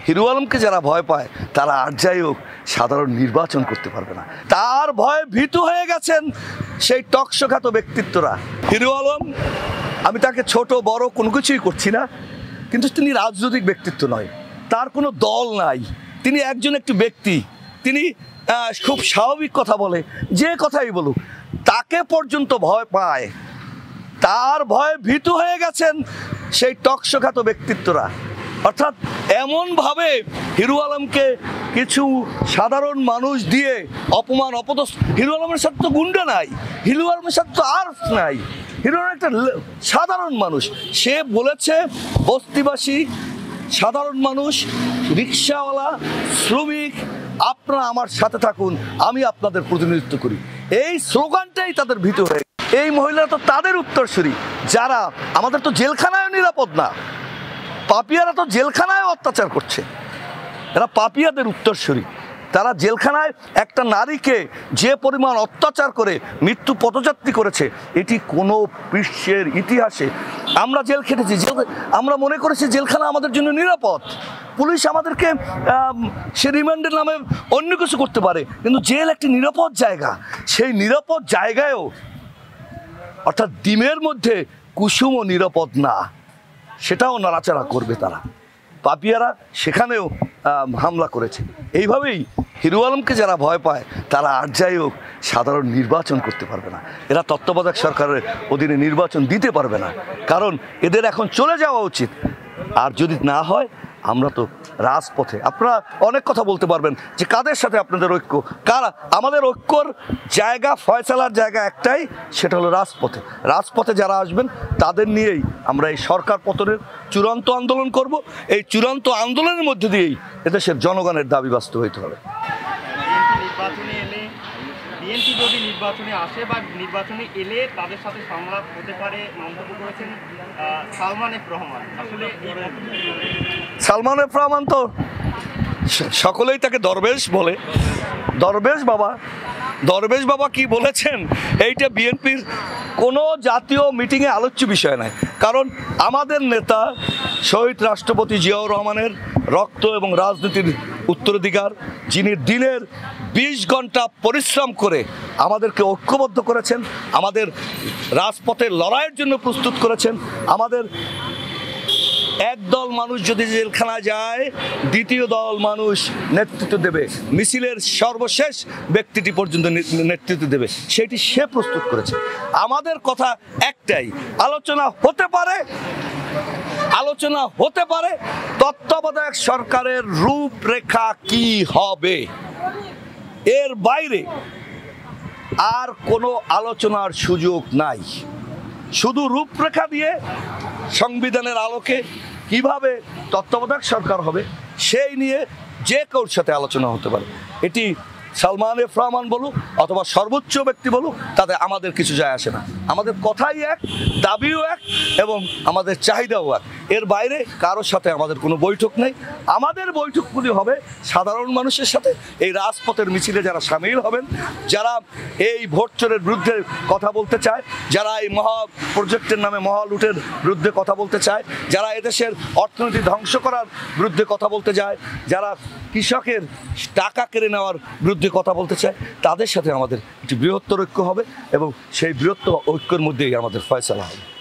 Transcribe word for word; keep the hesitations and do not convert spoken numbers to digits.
Hero আলমকে যারা ভয় পায় তারা আর যাই হোক সাধারণ নির্বাচন করতে পারবে না। তার ভয়ে ভীতু হয়ে গেছেন সেই টকশোখাত ব্যক্তিত্বরা। হিরো আলম, আমি তাকে ছোট বড় কোনো কিছুই করছি না, কিন্তু তিনি রাজনৈতিক ব্যক্তিত্ব নয়, তার কোনো দল নাই, তিনি একজন একটি ব্যক্তি। তিনি খুব স্বাভাবিক কথা বলে, যে কথাই বলুক তাকে পর্যন্ত ভয় পায়। তার ভয়ে ভীতু হয়ে গেছেন সেই টকশোখাত ব্যক্তিত্বরা। অর্থাৎ এমনভাবে হিরো আলমকে কিছু সাধারণ মানুষ দিয়ে অপমান অপদস্থ। হিরো আলমের সাথে তো গুন্ডা নাই, হিরো আলমের সাথে তো আর্ফ নাই, হিরো আলম একটা সাধারণ মানুষ। সে বলেছে বস্তিবাসী, সাধারণ মানুষ, রিক্সাওয়ালা, শ্রমিক, আপনারা আমার সাথে থাকুন, আমি আপনাদের প্রতিনিধিত্ব করি। এই স্লোগানটাই তাদের ভীতু হয়ে। এই মহিলারা তো তাদের উত্তরসূরি যারা, আমাদের তো জেলখানায় নিরাপদ না, পাপিয়ারা তো জেলখানায় অত্যাচার করছে, এরা পাপিয়াদের উত্তরসূরি। তারা জেলখানায় একটা নারীকে যে পরিমাণ অত্যাচার করে মৃত্যু পথযাত্রী করেছে, এটি কোনো বিশ্বের ইতিহাসে। আমরা জেল খেটেছি, জেল আমরা মনে করেছি জেলখানা আমাদের জন্য নিরাপদ। পুলিশ আমাদেরকে সে রিমান্ডের নামে অন্য কিছু করতে পারে, কিন্তু জেল একটি নিরাপদ জায়গা। সেই নিরাপদ জায়গায়ও, অর্থাৎ ডিমের মধ্যে কুসুমও নিরাপদ না, সেটাও নাড়াচাড়া করবে তারা। পাপিয়ারা সেখানেও হামলা করেছে। এইভাবেই হিরো আলমকে যারা ভয় পায় তারা আর যাই হোক সাধারণ নির্বাচন করতে পারবে না। এরা তত্ত্বাবধায়ক সরকারের অধীনে নির্বাচন দিতে পারবে না, কারণ এদের এখন চলে যাওয়া উচিত। আর যদি না হয়, আমরা তো রাজপথে। আপনারা অনেক কথা বলতে পারবেন যে কাদের সাথে আপনাদের ঐক্য, কারা। আমাদের ঐক্যর জায়গা, ফয়সালার জায়গা একটাই, সেটা হলো রাজপথে। রাজপথে যারা আসবেন তাদের নিয়েই আমরা এই সরকার পতনের চূড়ান্ত আন্দোলন করব। এই চূড়ান্ত আন্দোলনের মধ্যে দিয়েই এদেশের জনগণের দাবি বাস্তবায়িত হবে। নির্বাচনে এলে, বিএনপি যদি নির্বাচনে আসে বা নির্বাচনে এলে তাদের সাথে সংলাপ হতে পারে মন্তব্য করেছেন সালমান এফ রহমান। আসলে সালমান এফ রহমান তো সকলেই তাকে দরবেশ বলে। দরবেশ বাবা, দরবেশ বাবা কি বলেছেন, এইটা বিএনপির কোনো জাতীয় মিটিংয়ে আলোচ্য বিষয় নয়। কারণ আমাদের নেতা শহীদ রাষ্ট্রপতি জিয়াউর রহমানের রক্ত এবং রাজনীতির উত্তরাধিকার, যিনি দিনের বিশ ঘন্টা পরিশ্রম করে আমাদেরকে ঐক্যবদ্ধ করেছেন, আমাদের রাজপথের লড়াইয়ের জন্য প্রস্তুত করেছেন। আমাদের একদল মানুষ যদি জেলখানায় যায়, দ্বিতীয় দল মানুষ নেতৃত্ব দেবে, মিছিলের সর্বশেষ ব্যক্তিটি পর্যন্ত নেতৃত্ব দেবে, সেটি সে প্রস্তুত করেছে। আমাদের কথা একটাই, আলোচনা হতে পারে, আলোচনা হতে পারে তত্ত্বাবধায়ক সরকারের রূপরেখা কি হবে, এর বাইরে আর কোনো আলোচনার সুযোগ নাই। শুধু রূপরেখা দিয়ে সংবিধানের আলোকে কিভাবে তত্ত্বাবধায়ক সরকার হবে সেই নিয়ে যে কারোর সাথে আলোচনা হতে পারে। এটি সালমান এফ রহমান বলুক অথবা সর্বোচ্চ ব্যক্তি বলুক, তাতে আমাদের কিছু যায় আসে না। আমাদের কথাই এক, দাবিও এক, এবং আমাদের চাহিদাও এক। এর বাইরে কারোর সাথে আমাদের কোনো বৈঠক নেই। আমাদের বৈঠকগুলি হবে সাধারণ মানুষের সাথে। এই রাজপথের মিছিলে যারা সামিল হবেন, যারা এই ভোট চোরের বিরুদ্ধে কথা বলতে চায়, যারা এই মহা প্রজেক্টের নামে মহা লুটের বিরুদ্ধে কথা বলতে চায়, যারা এদেশের অর্থনীতি ধ্বংস করার বিরুদ্ধে কথা বলতে যায়, যারা কৃষকের টাকা কেড়ে নেওয়ার বিরুদ্ধে কথা বলতে চায়, তাদের সাথে আমাদের একটি বৃহত্তর ঐক্য হবে এবং সেই বৃহত্তর ঐক্যের মধ্যেই আমাদের ফয়সালা হবে।